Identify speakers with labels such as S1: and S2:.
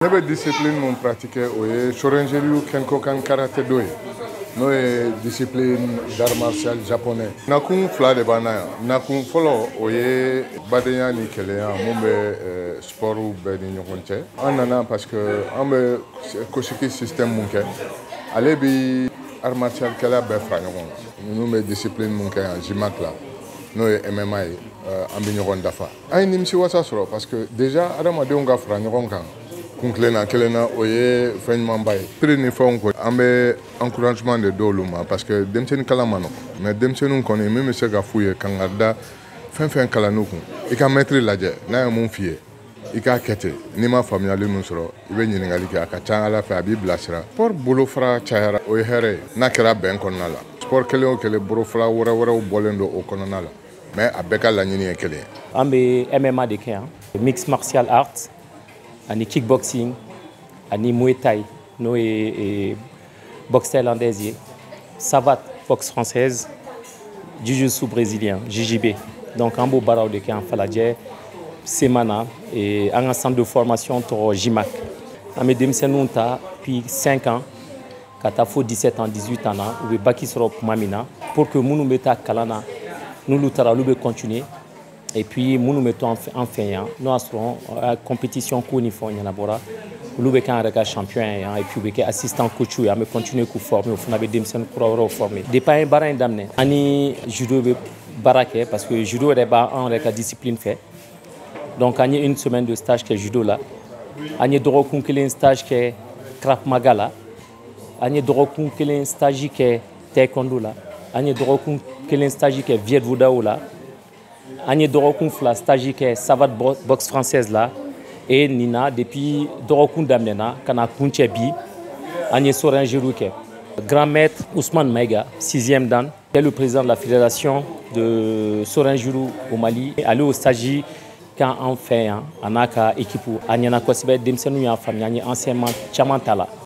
S1: Ne bɛ discipline mun pratiquer o ye Shorin-Ryu Kenkokan karaté do ye n'o ye discipline d'art martial japonais. Nakun fila de b'an na yan. Nakun fɔlɔ o ye badenya ni kelenya mun bɛ sports bɛɛ ni ɲɔgɔn cɛ. An nana parce que an bɛ Koshiki système mun kɛ ale bi art martial kɛla bɛɛ fara ɲɔgɔn kan. Ninnu bɛ discipline mun kɛ yan JIMAC la n'o ye MMA ye an bɛ ɲɔgɔn dafa. An ye nimisiwasa sɔrɔ parce que déjà adamadenw ka fara ɲɔgɔn kan kun kelenna o ye fɛn ɲumanba ye. Prix ni fɛnw ko an bɛ encouragement de d'olu ma parce que denmisɛnnin kalan ma nɔgɔn mais denmisɛnninw kɔni min bɛ se ka f'u ye kan ka da fɛn fɛn kalanni kun i ka maître lajɛ n'a ye mun f'i ye i k'a kɛ ten n'i ma faamuyali min sɔrɔ i bɛ ɲininkali kɛ a ka ca ala fɛ a b'i bilasira. Sport bolofara cayara o ye hɛrɛ ye n'a kɛra bɛn kɔnɔna la. Sport kelen o kelen bolofara wɛrɛw bɔlen don o kɔnɔna la mais a bɛɛ ka laɲini ye kelen ye.
S2: An bɛ MMA de kɛ yan mixed martial arts ani kickboxing ani muay thai n'o ye boxe thaïlandaise ye savate boxe française jiu-jitsu brésilien JJB. Donc an b'o baaraw de kɛ yan Falajɛ Semana an ka centre de formation tɔgɔ JIMAC. An bɛ denmisɛnninw ta puis 5 ans ka taa fo 17 ans 18 ans na u bɛ baki sɔrɔ tuma min na pour que minnu bɛ taa kalan na n'olu taara olu bɛ continuer. Et puis minnu bɛ to an fɛ yan n'o y'a sɔrɔ compétition ko ni fɛnw ɲɛnabɔra olu bɛ kɛ an yɛrɛ ka champion ye yan et puis u bɛ kɛ assistant coach ye an bɛ continuer k'u former o fana bɛ denmisɛnnin kura wɛrɛw former. Depuis an ye baara in daminɛ an ni judo bɛ baara kɛ parce que judo yɛrɛ b'an yɛrɛ ka discipline fɛ donc an ye une semaine de stage kɛ judo la an ye dɔgɔkun kelen stage kɛ Krav Maga la an ye dɔgɔkun kelen stage kɛ taekwondo la an ye dɔgɔkun kelen stage kɛ Viet Vo Dao la an ye dɔgɔkun fila stage kɛ savate boxe française la et nina depuis dɔgɔkun daminɛna ka na kuncɛ bi an ye Shorin-Ryu kɛ. Grand maître Ousmane Maïga 6e dan est le président de la fédération de Shorin-Ryu au Mali. Ale o stage kan an fɛ yan a n'a ka équipe a ɲɛna kosɛbɛ denmisɛnninw y'a faamuya an ye enseignement caman ta la.